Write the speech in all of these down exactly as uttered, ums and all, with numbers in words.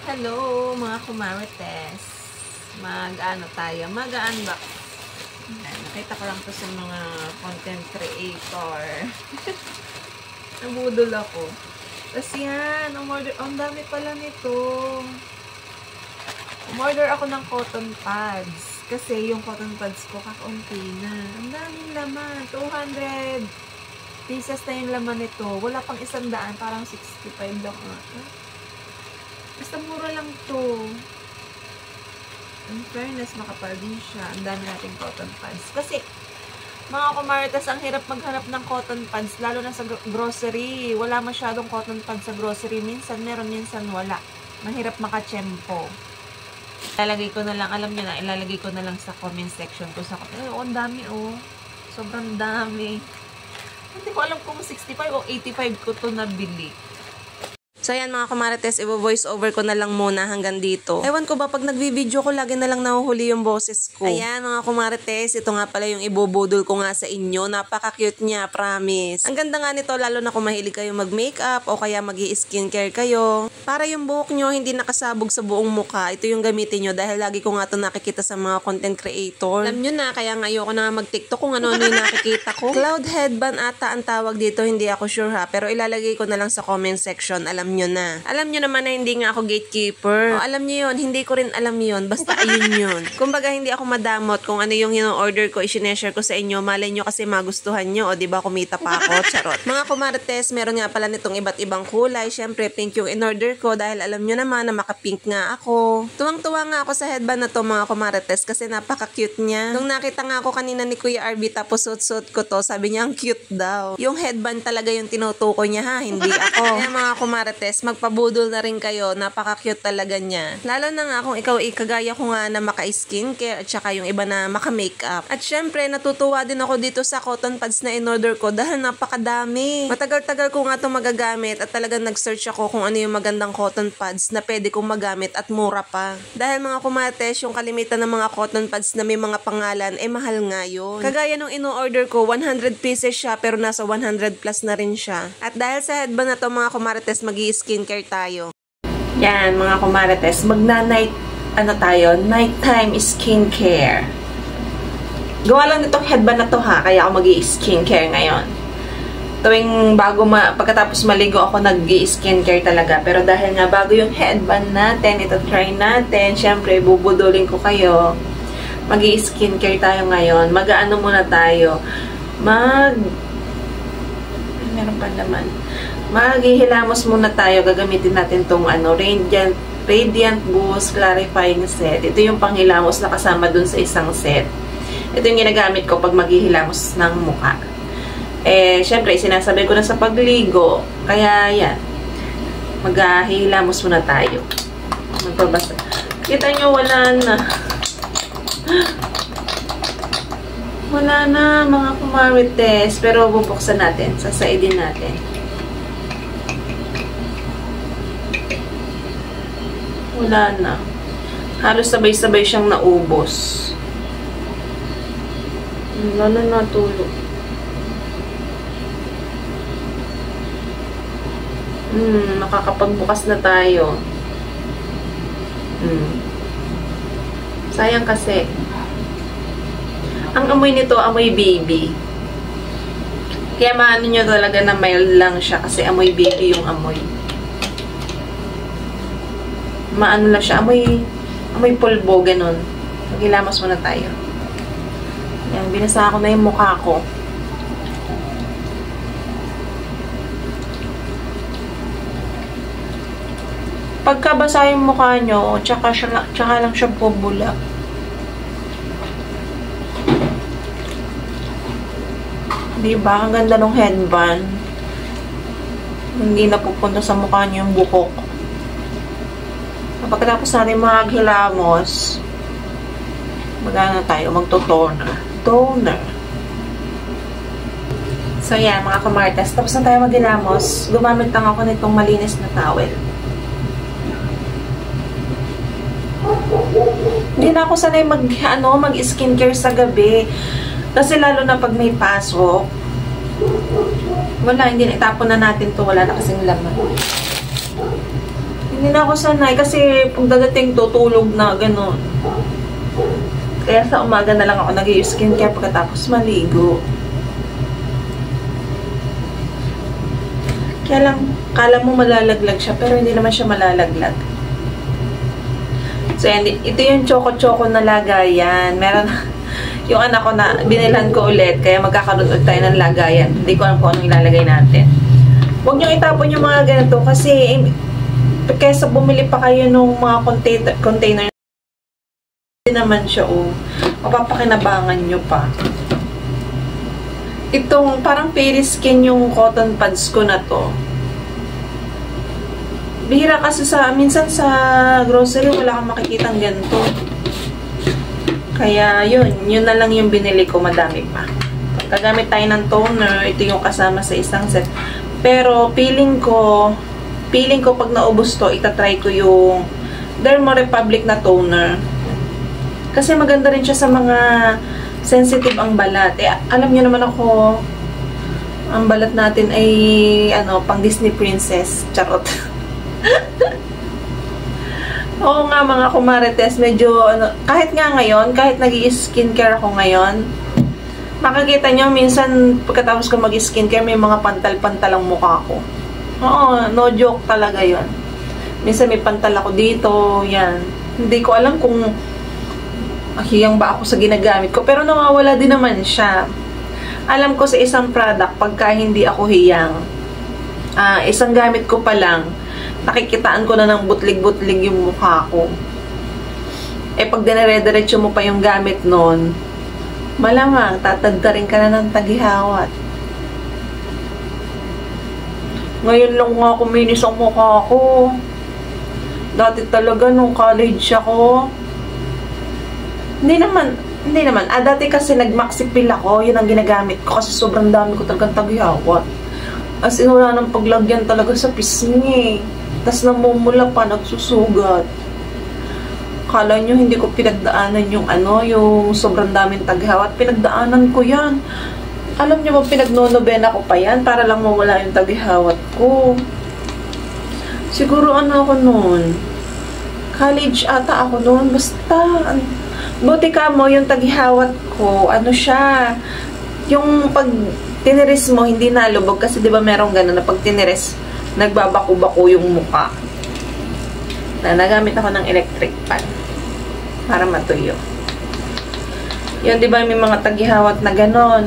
Hello mga kumarites. Mag-ano tayo? Mag-unbox. Nakita ko lang to sa mga content creator. Nabudol ako. Tapos yan, umorder. Oh, ang dami pala nito. Umorder ako ng cotton pads. Kasi yung cotton pads ko kakaunti na. Ang daming laman. two hundred pieces na yung laman nito. Wala pang isang daan. Parang sixty-five lang. Basta mura lang to. In fairness, makapal din siya. Ang dami nating cotton pads. Kasi, mga kumaritas, ang hirap maghanap ng cotton pads, lalo na sa grocery. Wala masyadong cotton pads sa grocery. Minsan meron, minsan wala. Mahirap makachempo. Ilalagay ko na lang, alam nyo na, ilalagay ko na lang sa comment section ko. Sa, eh, oh, ang dami, oh. Sobrang dami. Hindi ko alam kung sixty-five o eighty-five ko to nabili. So, ayan mga kumarites, i-voice over ko na lang muna hanggang dito. Ewan ko ba, pag nagvi-video ko, lagi na lang nahuhuli yung boses ko. Ayan mga kumarites, ito nga pala yung ibubudol ko nga sa inyo. Napaka-cute niya, promise. Ang ganda nga nito, lalo na kung mahilig kayo mag-makeup o kaya mag-i-skincare kayo. Para yung buhok nyo hindi nakasabog sa buong mukha, ito yung gamitin nyo dahil lagi ko nga ito nakikita sa mga content creator. Alam nyo na, kaya nga ayoko na mag-tiktok kung ano-ano yung nakikita ko. Cloud headband ata ang tawag dito, hindi ako sure ha, pero ilalagay ko na lang sa comment section. Alam nyo na. Alam nyo naman na hindi nga ako gatekeeper. O, alam nyo yun, hindi ko rin alam yun. Basta ayun yun. Kumbaga, hindi ako madamot kung ano yung in-order ko, i-share ko sa inyo. Malay nyo kasi magustuhan nyo. O, diba, kumita pa ako. Charot. Mga kumarites, meron nga pala nitong iba't ibang kulay. Siyempre, pink yung in-order ko dahil alam nyo naman na maka-pink nga ako. Tuwang-tuwa nga ako sa headband na to, mga kumarites, kasi napaka-cute niya. Nung nakita nga ako kanina ni Kuya R B, tapos suot-suot ko to, sabi niya, ang cute daw. Yung headband talaga yung tinutukoy niya, ha? Hindi ako. Kaya mga kumarites, magpabudol na rin kayo. Napaka-cute talaga niya. Lalo na nga kung ikaw ikagaya ko nga na maka-skincare at saka yung iba na maka-makeup. At syempre, natutuwa din ako dito sa cotton pads na in-order ko dahil napakadami. Matagal-tagal ko nga ito magagamit at talagang nag-search ako kung ano yung magandang cotton pads na pwede kong magamit at mura pa. Dahil mga kumates, yung kalimitan ng mga cotton pads na may mga pangalan, eh mahal nga yun. Kagaya nung in-order ko, one hundred pieces siya pero nasa one hundred plus na rin siya. At dahil sa headband na to mga kumarites, magi-skincare tayo. Yan mga kumarites, magna-night ano tayo, nighttime skincare. Gawa lang nitong headband na to ha, kaya ako magi-skincare ngayon. Tuwing bago ma pagkatapos maligo ako nag-skincare talaga, pero dahil nga bago yung headband natin, ito try natin, syempre bubudulin ko kayo. Magi-skincare tayo ngayon. Mag-aano muna tayo. Mag meron pa naman. Maghihilamos muna tayo. Gagamitin natin tong ano, Radiant, Radiant Boost Clarifying Set. Ito yung panghilamos na kasama dun sa isang set. Ito yung ginagamit ko pag maghihilamos ng mukha. Eh, syempre, sinasabi ko na sa pagligo. Kaya, yan. Maghihilamos muna tayo. Magpabasa. Kita nyo, wala na. Wala na, mga kumarites. Pero, bubuksan natin. Sasaidin natin. Wala na. Halos sabay-sabay siyang naubos. Wala na natulog. Hmm, makakapagbukas na tayo. Hmm. Sayang kasi. Ang amoy nito, amoy baby. Kaya maano nyo talaga na mild lang siya kasi amoy baby yung amoy. Maano lang siya, amoy, amoy pulbo, ganun. Maghilamos muna tayo. Yan, binasa ko na yung mukha ko. Pagkabasa yung mukha nyo, tsaka, siya, tsaka lang siya bubula. Diba? Ang ganda ng headband. Hindi na pupunta sa mukha nyo yung buhok. Pagkatapos natin maghilamos, magana tayo, magto-toner. Toner. So, yan, mga kumarites. Tapos na tayo maghilamos. Gumamit lang ako nitong malinis na towel. Hindi na ako sanay mag, ano, mag-skincare sa gabi. Kasi lalo na pag may pasok, wala, hindi na, itapon na natin to. Wala na kasing laman. Hindi na ako sanay kasi pag dadating tutulog na gano'n. Kaya sa umaga na lang ako nag-i-skincare pagkatapos maligo. Kaya lang, kala mo malalaglag siya pero hindi naman siya malalaglag. So, yan, ito yung choco-choco na lagayan. Meron, yung anak ko na binilhan ko ulit kaya magkakaroon ulit tayo ng lagayan. Hindi ko alam kung anong ilalagay natin. Huwag niyong itapon yung mga ganito kasi kaysa bumili pa kayo ng mga container, container hindi naman siya, oh. Mapapakinabangan nyo pa. Itong parang Periskin yung cotton pads ko na to. Bihira kasi sa, minsan sa grocery wala kang makikitang ganito. Kaya yun, yun na lang yung binili ko, madami pa. Pagkagamit tayo ng toner, ito yung kasama sa isang set. Pero feeling ko, feeling ko pag naubos to, itatry ko yung Derma Republic na toner. Kasi maganda rin siya sa mga sensitive ang balat. Eh, alam niyo naman ako, ang balat natin ay, ano, pang Disney princess. Charot. Oo nga, mga kumarites, medyo, ano, kahit nga ngayon, kahit nag-i-skincare ako ngayon, makikita nyo, minsan, pagkatapos ko mag-skincare, may mga pantal-pantal ang mukha ko. Oo, no joke talaga yon. Minsan may pantal ako dito, yan. Hindi ko alam kung hiyang ba ako sa ginagamit ko, pero nawawala din naman siya. Alam ko sa isang product, pagka hindi ako hiyang, uh, isang gamit ko pa lang, nakikitaan ko na ng butlig-butlig yung mukha ko. Eh, pag dinare-diretso mo pa yung gamit nun, malamang, tatagda rin ka na ng tagihawat. Ngayon lang nga kuminis ang mukha ko. Dati talaga, nung college ako, hindi naman, hindi naman. Ah, dati kasi nag-maxipil ako, yun ang ginagamit ko kasi sobrang dami ko talagang tagihawat. As in, wala nang paglagyan talaga sa pisngi. Tas namumula pa, nagsusugat. Kala nyo, hindi ko pinagdaanan yung ano, yung sobrang daming tagihawat. Pinagdaanan ko yan. Alam nyo ba, pinagnonobena ko pa yan para lang mawala yung tagihawat ko. Siguro ano ako noon? College ata ako noon. Basta, buti ka mo, yung tagihawat ko, ano siya, yung pag tiniris mo, hindi nalubog. Kasi di ba merong gano'n na pag tiniris, nagbabako-bako yung mukha. Na nagamit ako ng electric fan para matuyo. Yun, di ba may mga tagihawat na gano'n.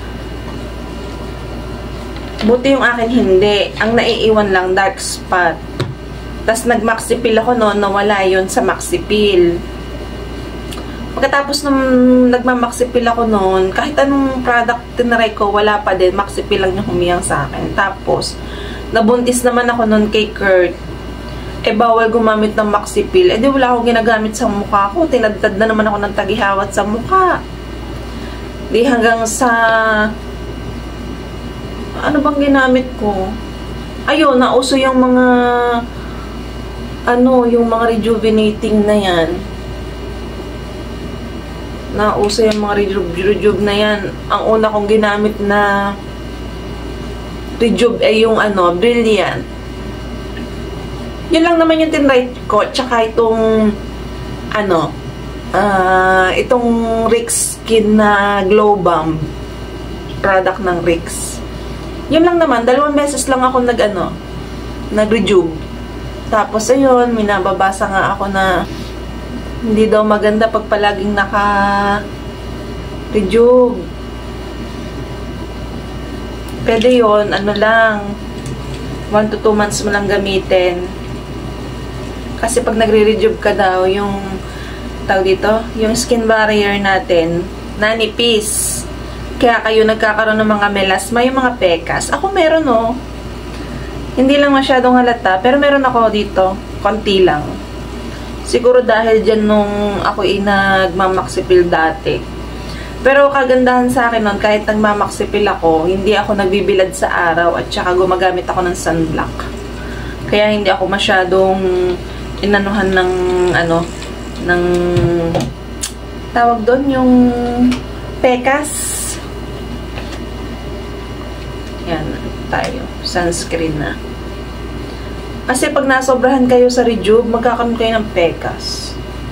Buti yung akin hindi. Ang naiiwan lang, dark spot. Tapos nag-maxipil ako noon, nawala yun sa maxipil. Pagkatapos nung nagmamaxipil ako noon, kahit anong product tinaray ko, wala pa din. Maxipil lang yung humiyang sa akin. Tapos, nabuntis naman ako noon kay Kurt. Eh, bawal gumamit ng maxipil. Eh, di wala akong ginagamit sa mukha ko. Tinadtad na naman ako ng tagihawat sa mukha. Di hanggang sa... Ano bang ginamit ko? Ayun, nauso yung mga... Ano, yung mga rejuvenating na yan. Nauso yung mga rejuve na yan. Ang una kong ginamit na rejuve ay yung ano, Brilliant. Yun lang naman yung tinry ko. Tsaka itong ano, uh, itong Rix Skin na Glow Bomb. Product ng Rix. Yun lang naman. Dalawang beses lang ako nag ano, nag-rejuve. Tapos ayun, may nababasa nga ako na hindi daw maganda pag palaging naka-rejuve. Pwede yun, ano lang, one to two months mo lang gamitin. Kasi pag nagre-rejuve ka daw, yung, tawag dito, yung skin barrier natin, nanipis. Kaya kayo nagkakaroon ng mga melasma, yung mga pekas. Ako meron, oh. Hindi lang masyadong halata, pero meron ako dito, konti lang. Siguro dahil dyan nung ako nagmamaxipil dati. Pero kagandahan sa akin nun, kahit nagmamaxipil ako, hindi ako nagbibilad sa araw at saka gumagamit ako ng sunblock. Kaya hindi ako masyadong inanuhan ng, ano, ng, tawag doon, yung pekas. Yan, tayo. Sunscreen na. Kasi pag nasobrahan kayo sa rejuve, magkakaroon kayo ng pekas.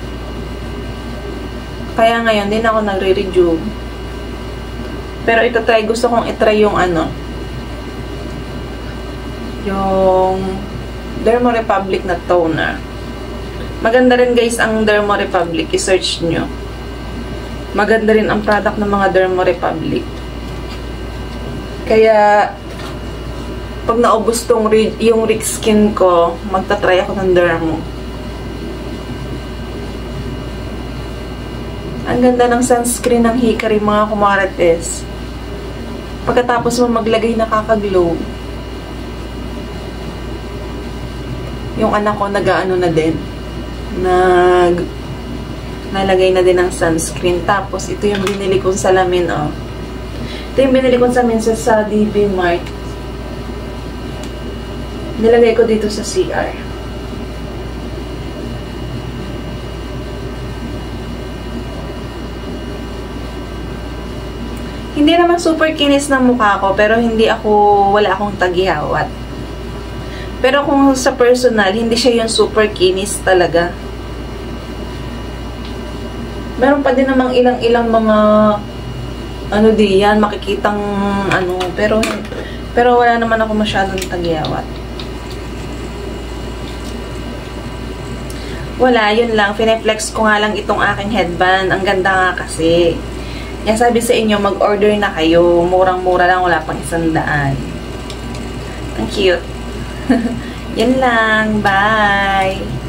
Kaya ngayon, din ako nagre-rejuve. Pero ito try, gusto kong itry yung ano, yung Derma Republic na toner. Maganda rin guys ang Derma Republic. I-search nyo. Maganda rin ang product ng mga Derma Republic. Kaya, pag naubos tong yung Rick Skin ko, magta-try ako ng Dermo. Ang ganda ng sunscreen ng Hikari, mga kumarites. Pagkatapos mo maglagay, nakaka-glow. Yung anak ko, nag-ano na din. Nag... Nalagay na din ng sunscreen. Tapos, ito yung binili kong salamin, oh. Ito yung binili kong salamin sa, sa D B Mart. Nilagay ko dito sa C R. Hindi naman super kinis ng mukha ko, pero hindi ako, wala akong tagihawat. Pero kung sa personal, hindi siya yung super kinis talaga. Meron pa din namang ilang-ilang mga ano diyan, makikitang ano, pero pero wala naman ako masyadong tagihawat. Wala, yun lang. Fineflex ko nga lang itong aking headband. Ang ganda nga kasi. Kaya sabi sa inyo, mag-order na kayo. Murang-mura lang, wala pang isang daan. Ang cute. Yan lang. Bye!